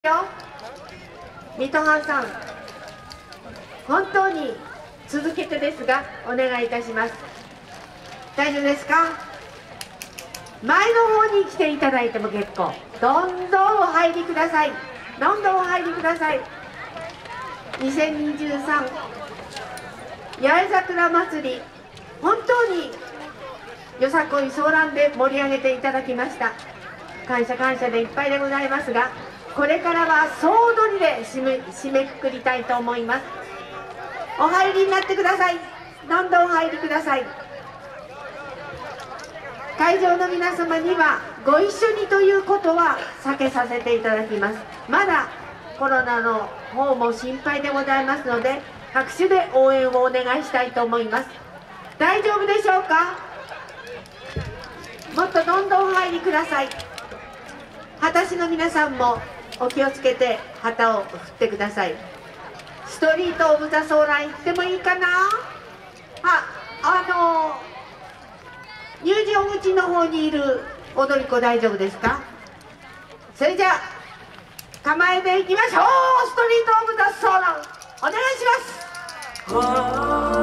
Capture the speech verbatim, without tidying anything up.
よ、水戸藩さん、本当に続けてですがお願いいたします。大丈夫ですか？前の方に来ていただいても結構。どんどんお入りください。どんどんお入りください。にせんにじゅうさん八重桜祭り、本当によさこいソーランで盛り上げていただきました。感謝感謝でいっぱいでございますが、これからは総踊りで締め、締めくくりたいと思います。お入りになってください。どんどんお入りください。会場の皆様にはご一緒にということは避けさせていただきます。まだコロナの方も心配でございますので、拍手で応援をお願いしたいと思います。大丈夫でしょうか？もっとどんどんお入りください。旗師の皆さんもお気をつけて旗を振ってください。ストリート・オブ・ザ・ソーラン行ってもいいかな。あ、あの入場口の方にいる踊り子大丈夫ですか？それじゃあ構えていきましょう。ストリート・オブ・ザ・ソーランお願いします。